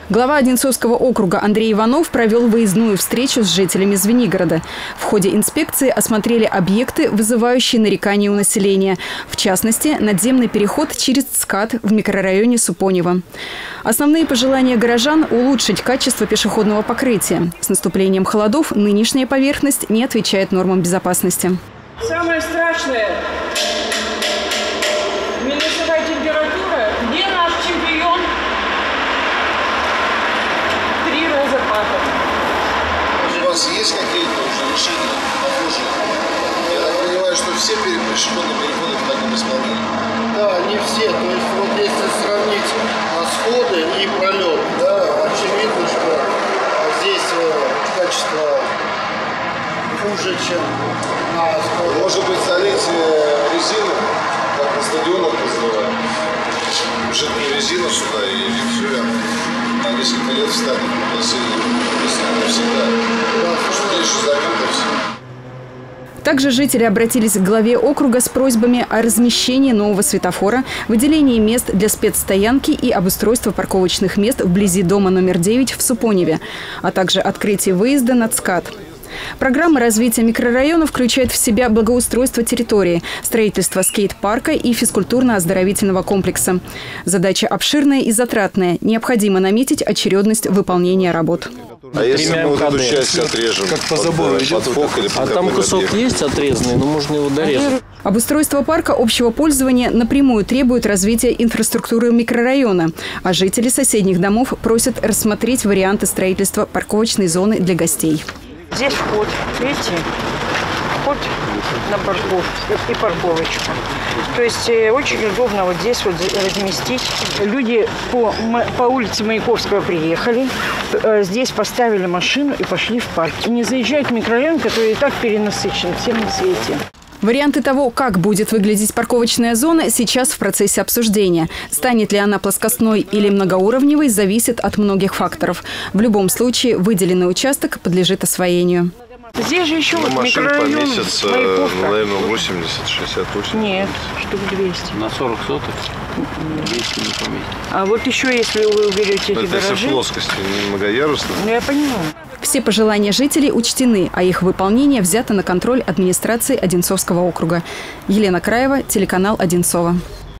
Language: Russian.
Глава Одинцовского округа Андрей Иванов провел выездную встречу с жителями Звенигорода. В ходе инспекции осмотрели объекты, вызывающие нарекания у населения. В частности, надземный переход через ЦКАД в микрорайоне Супонево. Основные пожелания горожан – улучшить качество пешеходного покрытия. С наступлением холодов нынешняя поверхность не отвечает нормам безопасности. Самое страшное – минусовая температура. Где наш чемпион? 3 раза падал. У вас есть какие-то уже решения похожие? Я так понимаю, что все пешеходные переходы в таком исполнении? Да, не все. То есть вот если сравнить сходы и пролет, да, очевидно, что здесь качество хуже, чем на сходах. Может быть, залить резину, как на стадионах называют? Жидкую резину сюда и все, на несколько лет встанет, если навсегда. Что здесь еще закрыто все. Также жители обратились к главе округа с просьбами о размещении нового светофора, выделении мест для спецстоянки и обустройства парковочных мест вблизи дома номер 9 в Супоневе, а также открытие выезда на ЦКАД. Программа развития микрорайона включает в себя благоустройство территории, строительство скейт-парка и физкультурно-оздоровительного комплекса. Задача обширная и затратная. Необходимо наметить очередность выполнения работ. А если мы вот эту часть отрежем, как по забору идет, а там кусок есть отрезанный, но можно его дорезать. Обустройство парка общего пользования напрямую требует развития инфраструктуры микрорайона, а жители соседних домов просят рассмотреть варианты строительства парковочной зоны для гостей. Здесь вход, видите? Вход на парковку и парковочку. То есть очень удобно вот здесь вот разместить. Люди по улице Маяковского приехали, здесь поставили машину и пошли в парк. И не заезжают в микрорайон, который и так перенасыщен всем на свете. Варианты того, как будет выглядеть парковочная зона, сейчас в процессе обсуждения. Станет ли она плоскостной или многоуровневой, зависит от многих факторов. В любом случае, выделенный участок подлежит освоению. Здесь же еще вот машин микрорайон поместится, наверное, 80-60 точно. Нет, штук 200. На 40 соток 200 не поместится. А вот еще, если вы уберете эти Это гаражи... если в плоскости, не многоярусно. Ну, я понимаю. Все пожелания жителей учтены, а их выполнение взято на контроль администрации Одинцовского округа. Елена Краева, телеканал Одинцово.